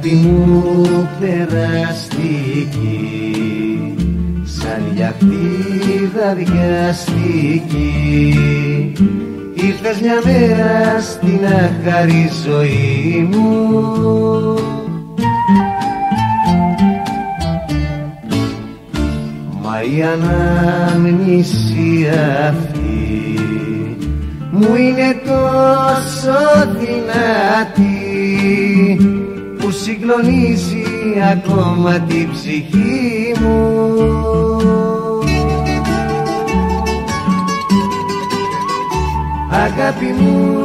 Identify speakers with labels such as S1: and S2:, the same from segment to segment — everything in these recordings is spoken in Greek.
S1: Αγάπη μου περαστική, σαν γιαχτίδα βιαστική, ήρθες μια μέρα στην αχαρή ζωή μου. Μα η ανάμνηση αυτή μου είναι τόσο δυνατή που συγκλονίζει ακόμα την ψυχή μου. Αγάπη μου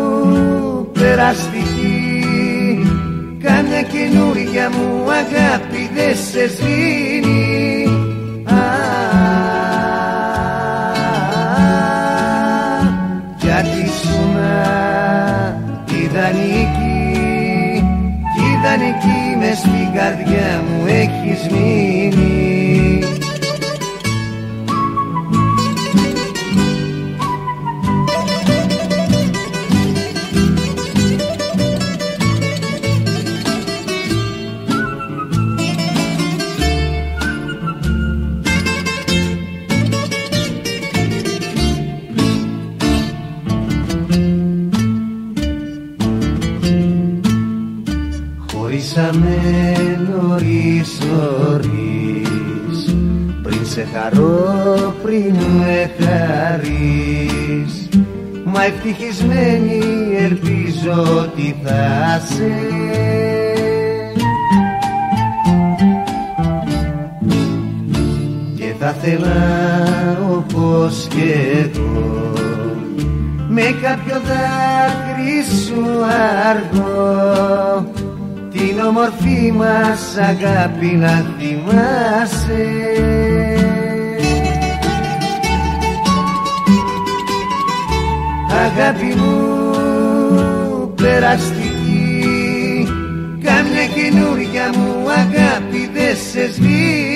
S1: περαστική, κάμια καινούρια μου αγάπη δε σε σβήνει. Γιατί ήσουνα ιδανική, κι ιδανική μες στην καρδιά μου έχεις μείνει. Χωρίσαμε νωρίς, πριν σε χαρώ, πριν με χαρείς. Μα ευτυχισμένη ελπίζω ότι θα σε. Και θα θέλα όπως και εγώ, με κάποιο δάκρυ σου αργό, την όμορφη μας αγάπη να θυμάσαι. Αγάπη μου περαστική, κάμια καινούρια μου αγάπη δε σε σβήνει.